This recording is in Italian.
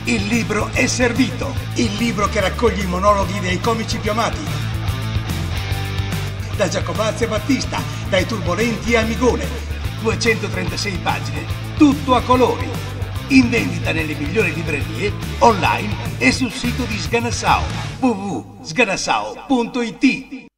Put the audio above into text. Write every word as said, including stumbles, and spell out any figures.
Il libro è servito. Il libro che raccoglie i monologhi dei comici più amati. Da Giacobazzi a Battista, dai Turbolenti a Amigone. duecentotrentasei pagine, tutto a colori. In vendita nelle migliori librerie, online e sul sito di Sganasao. w w w punto sganasao punto it.